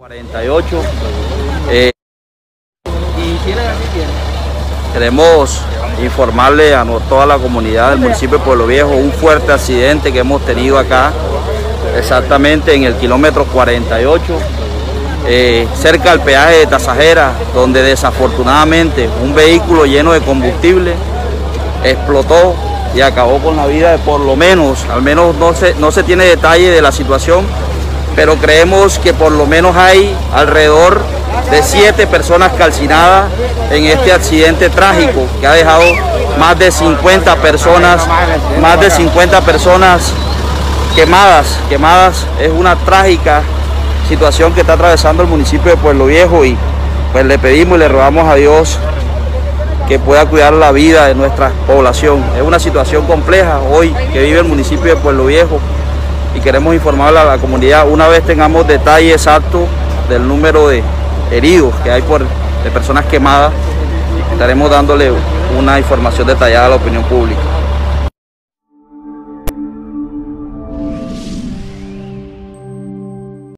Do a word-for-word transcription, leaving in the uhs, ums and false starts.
cuarenta y ocho. Eh, queremos informarle a toda la comunidad del municipio de Pueblo Viejo un fuerte accidente que hemos tenido acá, exactamente en el kilómetro cuarenta y ocho, eh, cerca del peaje de Tasajera, donde desafortunadamente un vehículo lleno de combustible explotó y acabó con la vida de por lo menos, al menos no se, no se tiene detalle de la situación, pero creemos que por lo menos hay alrededor de siete personas calcinadas en este accidente trágico que ha dejado más de cincuenta personas, más de cincuenta personas quemadas, quemadas. Es una trágica situación que está atravesando el municipio de Pueblo Viejo y pues le pedimos y le rogamos a Dios que pueda cuidar la vida de nuestra población. Es una situación compleja hoy que vive el municipio de Pueblo Viejo y queremos informarle a la comunidad una vez tengamos detalle exacto del número de heridos que hay por de personas quemadas, estaremos dándole una información detallada a la opinión pública.